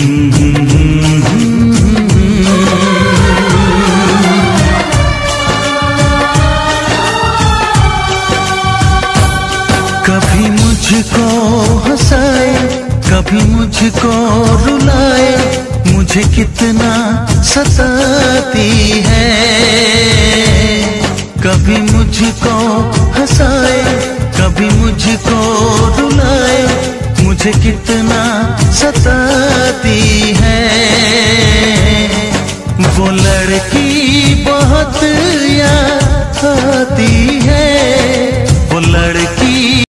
कभी मुझको हंसाए, कभी मुझको रुलाए, मुझे कितना सताती है। कभी मुझको हंसाए, कभी मुझको रुलाए, मुझे कितना सताती है। वो लड़की बहुत याद आती है, वो लड़की